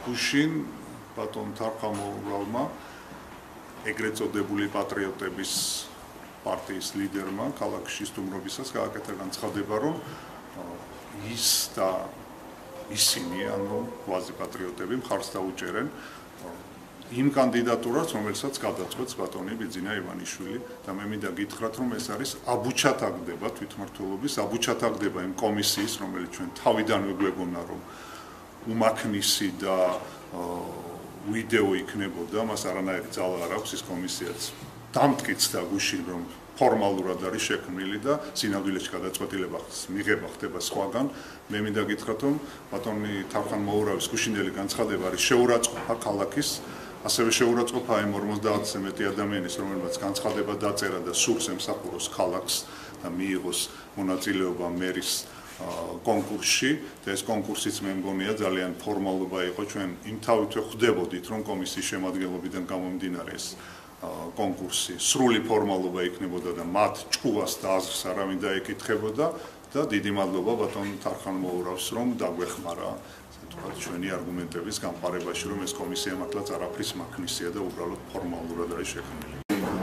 გუშინ ბატონ თარხამოურალმა ეგრეთ წოდებული პატრიოტების პარტიის ლიდერმა ქალაქში სტუმრობისას გააკეთა განცხადება, რომ ის და ისინი, ანუ კვაზი პატრიოტები მხარს დაუჭერენ იმ კანდიდატურას, რომელსაც გადაწყვეტს ბატონი ბიძინა ივანიშვილი და მე მინდა გითხრათ, რომ ეს არის აბუჩათაგდება თვითმმართველობის, აბუჩათაგდება იმ კომისიის, რომელიც ჩვენ თავიდანვე გვეგონა, რომ უმაქნისი და ვიდეო იქნებოდა, მას არანაირი ძალა არ აქვს, ის კომისიაც დამტკიცდა გუშინ, რომ ფორმალურად არის შექმნილი და სინამდვილეში გადაწყვეტილებას მიღება ხდება სხვაგან. მე მინდა გითხრათ, რომ ბატონი თარხამოურავის გუშინელი განცხადება არის შეურაცხყოფა ქალაქის, ასევე შეურაცხყოფა იმ 50-ზე მეტი ადამიანის, რომელმაც განცხადება დაწერა და სურს ემსახუროს ქალაქს და მიიღოს მონაწილეობა მერის კონკურსში და ეს კონკურსიც მე მგონია ძალიან ფორმალობა იყო. ჩვენ იმთავითვე ხვდებოდით, რომ კომისიის შემადგენლობიდან გამომდინარე ეს კონკურსი სრული ფორმალობა იქნებოდა და მათ ჭკუას და აზრს არავინ დაეკითხებოდა და დიდი მადლობა ბატონ თარხამოურავს, რომ დაგვეხმარა ჩვენი არგუმენტების გამყარებაში, რომ ეს კომისია მართლაც არაფრის მაქნისია და უბრალოდ ფორმალურად არის შექმნილი.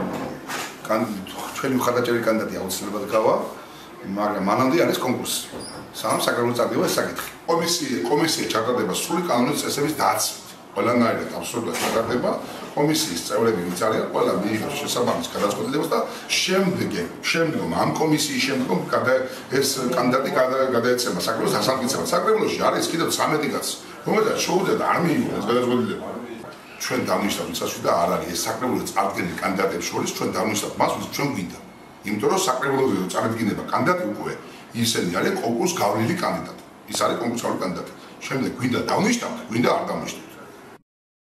ჩვენი მხარდაჭერილი კანდიდატი აუცილებლად გავა, მაგრამ მანამდე არის კონკურსი. სამ საკრებულო წარდგება ეს საკითხი. კომისია ჩატარდება სრული კანონის წესების დაცვით. ყველანაირად აბსოლუტურად ჩატარდება, კომისიის წევრები ვიწარიან, ყველა მიიღოს შესაბამის გადაწყვეტილებას და შემდგომ ამ კომისიის შემდგომ ეს კანდიდატი გადაეცემა საკრებულოს დასამტკიცებლად. საკრებულოში არის კიდევ 13 კაცი, რომელთაც შეუძლიათ არ მიიღოს ეს გადაწყვეტილება. ჩვენ დავნიშნავთ ისაში და არ არის ეს საკრებულოს წარდგენილი კანდიდატების შორის, ჩვენ დავნიშნავთ მას, ვინც ჩვენ გვინდა. იმიტომ რომ საკრებულოზე წარდგინება კანდიდატი უკვე ისინი არიან კონკურს გავლილი კანდიდატი. ის არის კონკურს გავლილი კანდიდატი. შემდეგ გვინდა დავნიშნავთ, გვინდა არ დავნიშნავთ.